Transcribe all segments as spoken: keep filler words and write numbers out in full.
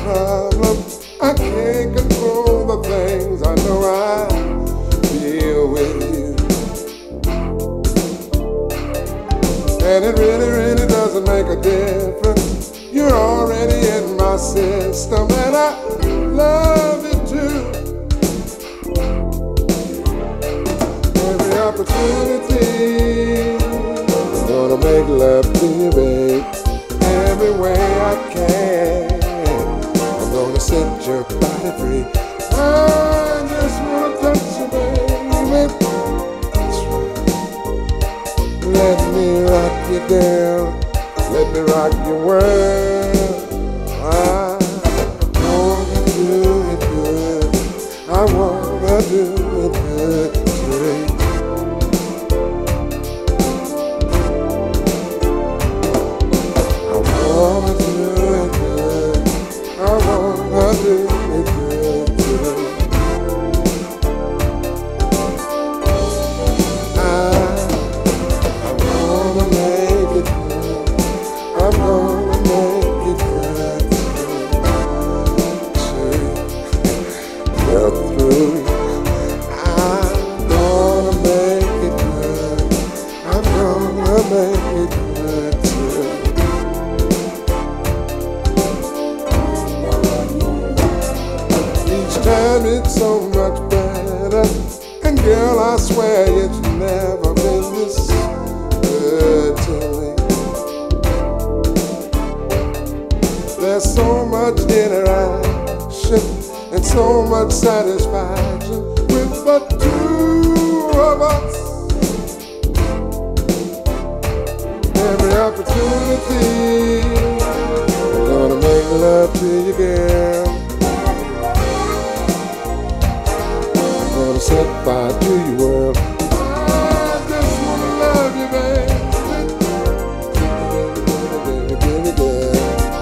problem. I can't control the things I know I feel with you. And it really, really doesn't make a difference. You're already in my system, and I love it too. Every opportunity, I'm gonna make love to you, babe. Every way I can, I'm gonna set your body free. I just wanna touch you, baby. That's right. Let me rock you, girl. Let me rock your world. I wanna do it good. I wanna do it good today. I wanna do it good. I wanna do it good today. I, I wanna make it good. I'm gonna make it good today. Get through. I'm gonna make it good. I'm gonna make it good today. Each time it's so much better. And girl, I swear it's never been this good to me. There's so much interaction and so much satisfaction with the two of us. Every opportunity, I'm gonna make love to you, girl. I'm gonna set fire to your world. I just wanna love you, baby. Baby, baby, baby, girl.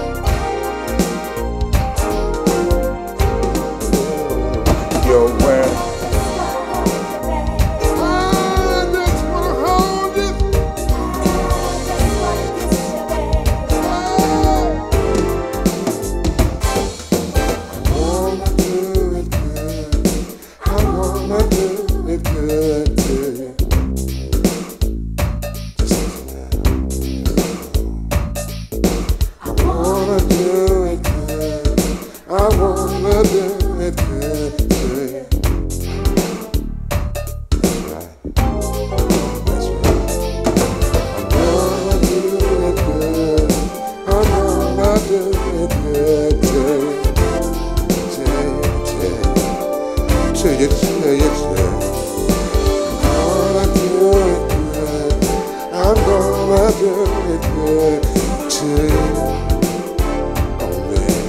Your world. I just wanna hold you. I wanna do it good. I wanna do it good too. Just listen now. I wanna do it good. I wanna do it good too. That's right. That's right. I wanna do it good. I wanna do it good too. Tell you, tell you, tell you. I'm gonna do it good. I'm gonna do it good to you. Oh, man.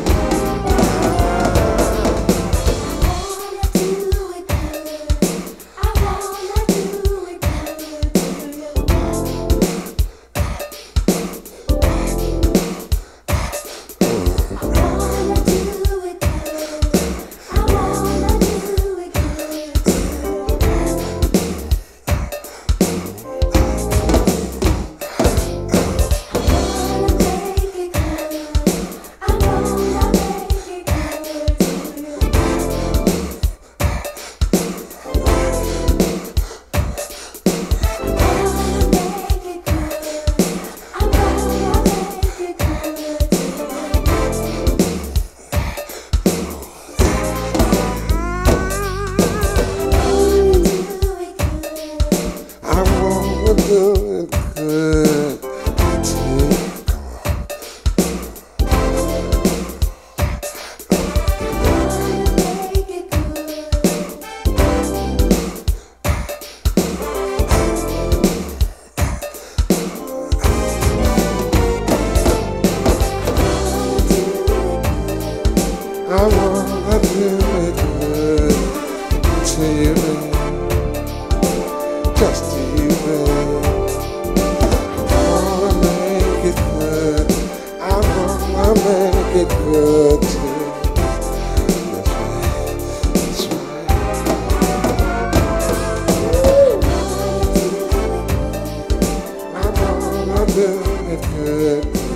I wanna do it good to you, just to you, babe. I wanna make it good. I wanna make it good to you. That's right. That's right. I wanna do it good.